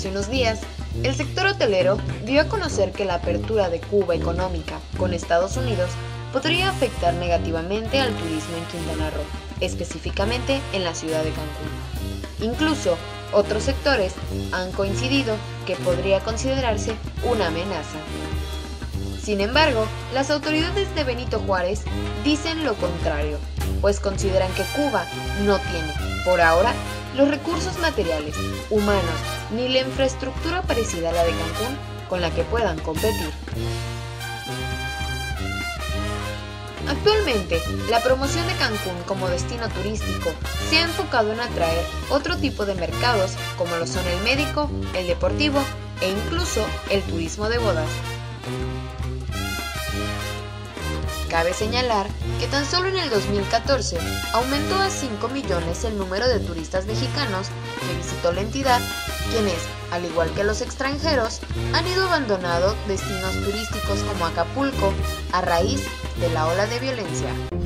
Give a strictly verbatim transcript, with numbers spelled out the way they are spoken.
Hace unos días, el sector hotelero dio a conocer que la apertura de Cuba económica con Estados Unidos podría afectar negativamente al turismo en Quintana Roo, específicamente en la ciudad de Cancún. Incluso, otros sectores han coincidido que podría considerarse una amenaza. Sin embargo, las autoridades de Benito Juárez dicen lo contrario, pues consideran que Cuba no tiene, por ahora, los recursos materiales, humanos, ni la infraestructura parecida a la de Cancún con la que puedan competir. Actualmente, la promoción de Cancún como destino turístico se ha enfocado en atraer otro tipo de mercados como lo son el médico, el deportivo e incluso el turismo de bodas. Cabe señalar que tan solo en el dos mil catorce aumentó a cinco millones el número de turistas mexicanos que visitó la entidad, quienes, al igual que los extranjeros, han ido abandonando destinos turísticos como Acapulco a raíz de la ola de violencia.